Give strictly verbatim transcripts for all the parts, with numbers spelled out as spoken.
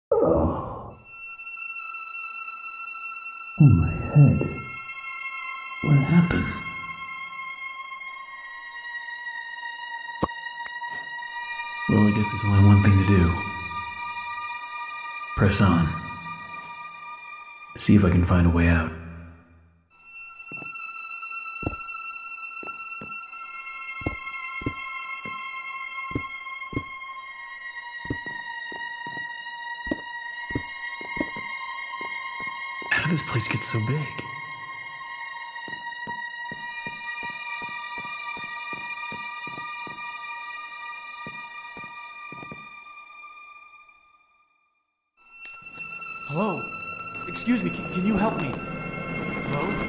Oh, oh my head. What happened? Well, I guess there's only one thing to do. Press on. See if I can find a way out. How did this place get so big? Hello? Excuse me, can, can you help me? Hello?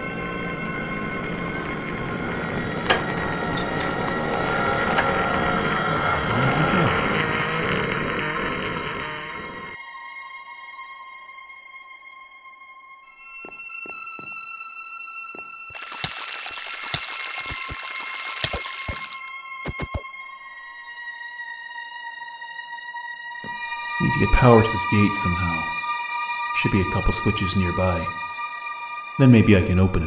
Need to get power to this gate somehow. Should be a couple switches nearby. Then maybe I can open it.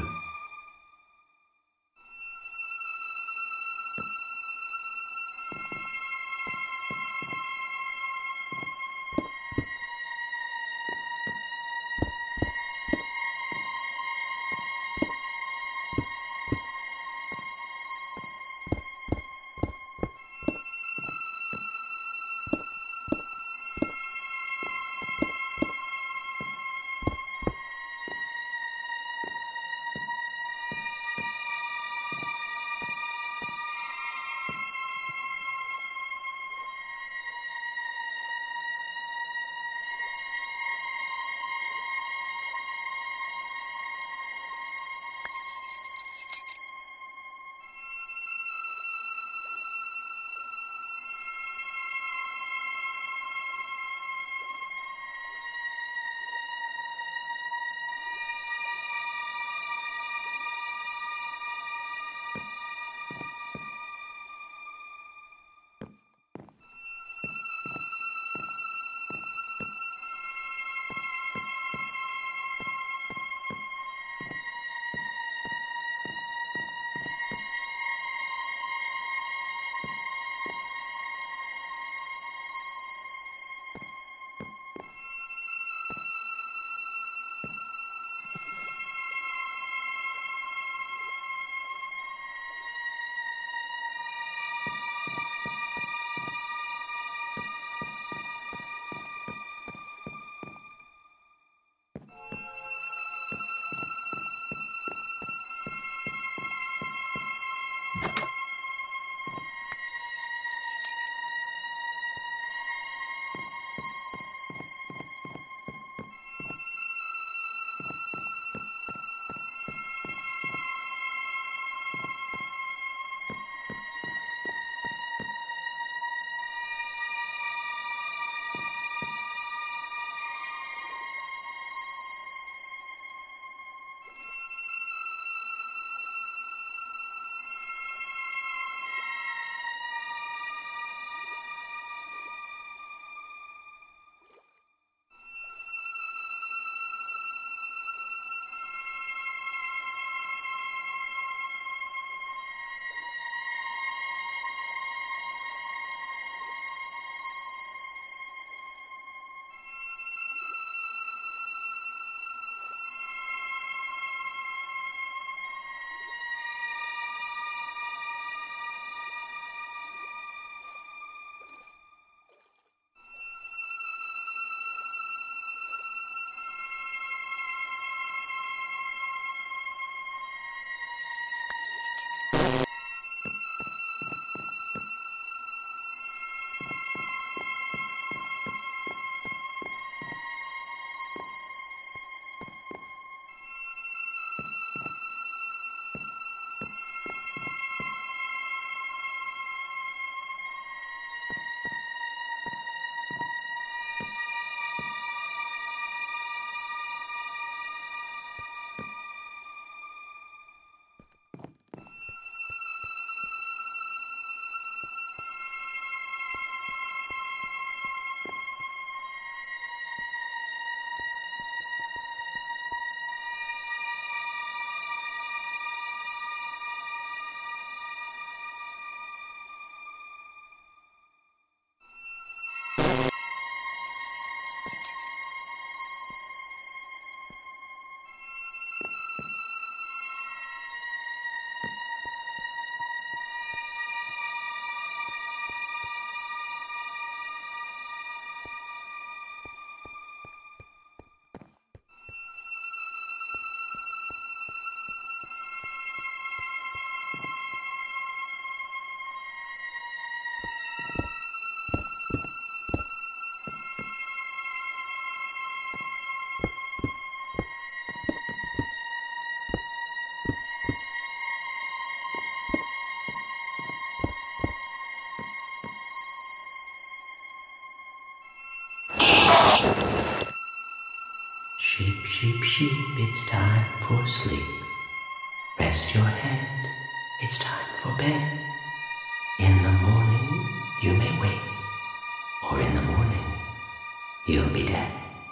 Sheep, sheep, sheep, it's time for sleep. Rest your head, it's time for bed. In the morning, you may wake, or in the morning, you'll be dead.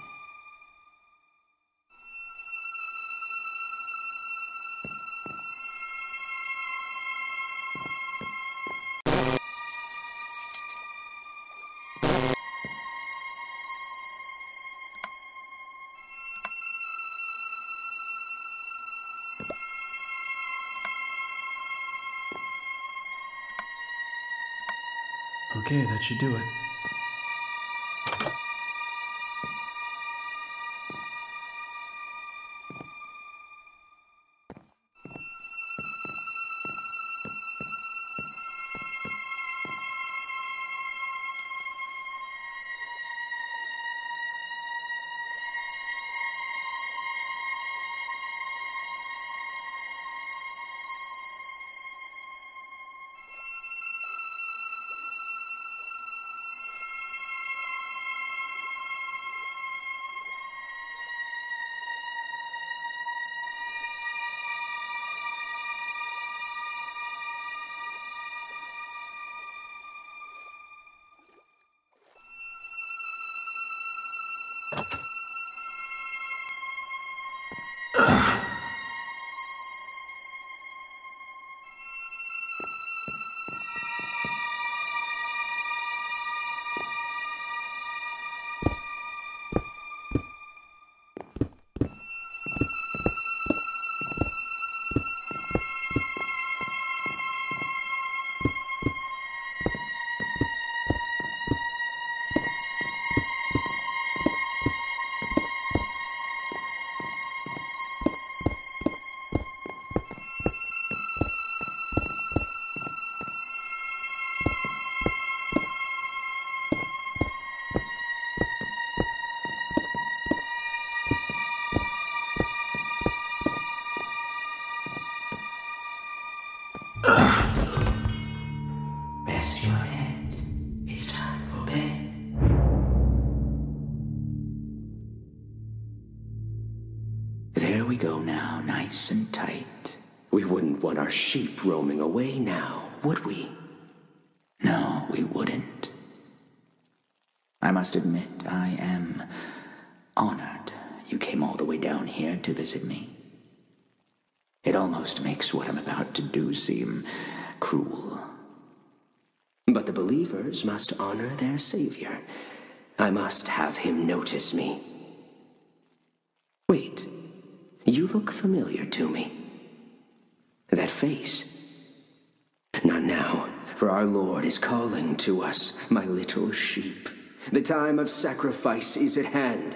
Okay, that should do it. Rest your head, it's time for bed. There we go now, nice and tight. We wouldn't want our sheep roaming away now, would we? No, we wouldn't. I must admit, I am honored you came all the way down here to visit me. It almost makes what I'm about to do seem cruel. But the believers must honor their savior. I must have him notice me. Wait, you look familiar to me. That face. Not now, for our Lord is calling to us, my little sheep. The time of sacrifice is at hand.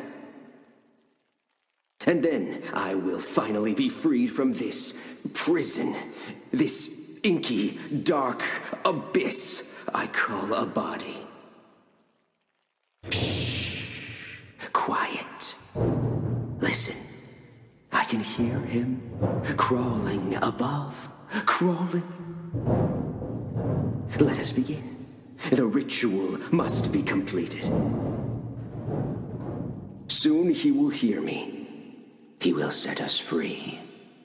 And then I will finally be freed from this prison, this inky, dark abyss I call a body. Shh. Quiet. Listen. I can hear him crawling above, crawling. Let us begin. The ritual must be completed. Soon he will hear me. He will set us free.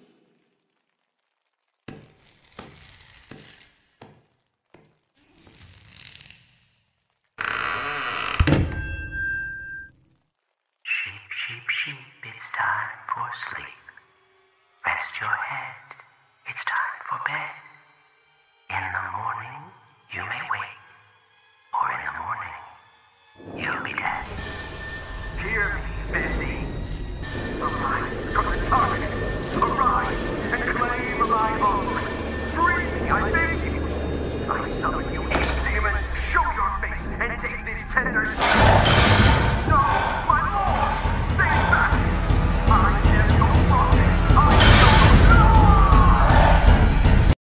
Sheep, sheep, sheep, it's time for sleep. Rest your head, it's time for bed. In the morning, you may wake, or in the morning, you'll be dead. Hear me, Bendy. Arise from the darkness. Arise and claim my own. Free me, I beg you. I summon you, evil demon. Show your face and take this tender sheep. No, my lord, stay back. I am your prophet. I am your Lord.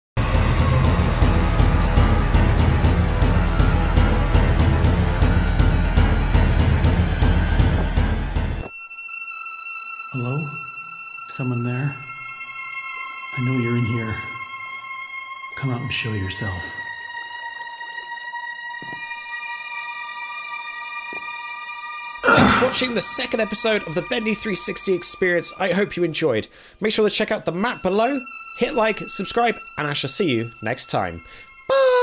Hello? Someone there? I know you're in here. Come out and show yourself. Ugh. for watching the second episode of the Bendy three sixty experience. I hope you enjoyed. Make sure to check out the map below, hit like, subscribe, and I shall see you next time. Bye!